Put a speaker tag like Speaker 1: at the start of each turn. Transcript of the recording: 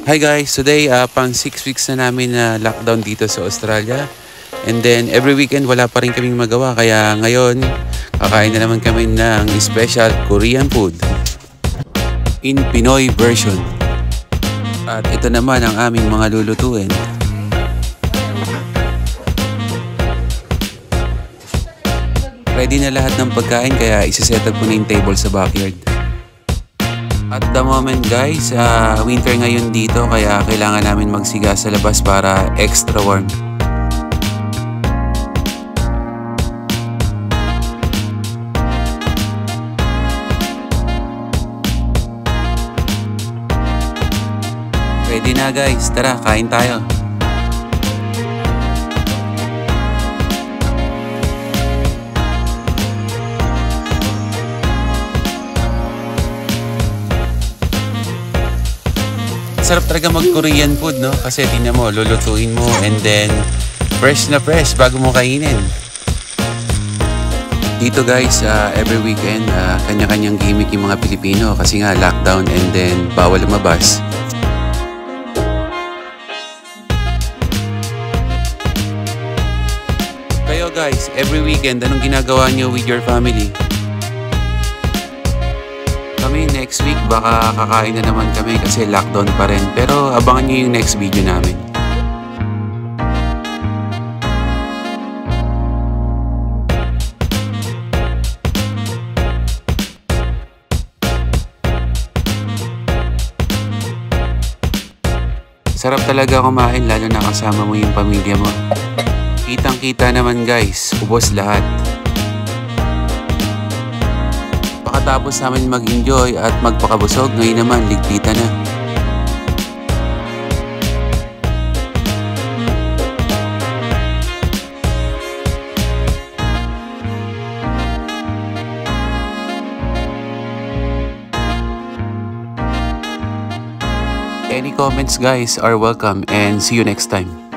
Speaker 1: Hi guys, today pang 6 weeks na namin na lockdown dito sa Australia. And then every weekend wala pa rin kaming magawa, kaya ngayon kakain na naman kami ng special Korean food in Pinoy version. At ito naman ang aming mga lulutuin. Ready na lahat ng pagkain, kaya isa-set up ko na yung table sa backyard. At the moment guys, winter ngayon dito, kaya kailangan namin magsiga sa labas para extra warm. Ready na guys, tara kain tayo. Sarap talaga mag-Korean food, no? Kasi tingnan mo, lulutuin mo and then fresh na fresh bago mo kainin. Dito guys, every weekend, kanya-kanyang gimmick yung mga Pilipino kasi nga lockdown and then bawal lumabas. Kayo guys, every weekend, anong ginagawa nyo with your family? Kami next week baka kakain na naman kami kasi lockdown pa rin, pero abangan nyo yung next video namin. Sarap talaga kumain lalo na kasama mo yung pamilya mo. Kitang-kita naman guys, ubos lahat. Pagkatapos namin mag-enjoy at magpakabusog, ngayon naman ligpitan na. Any comments guys are welcome and see you next time.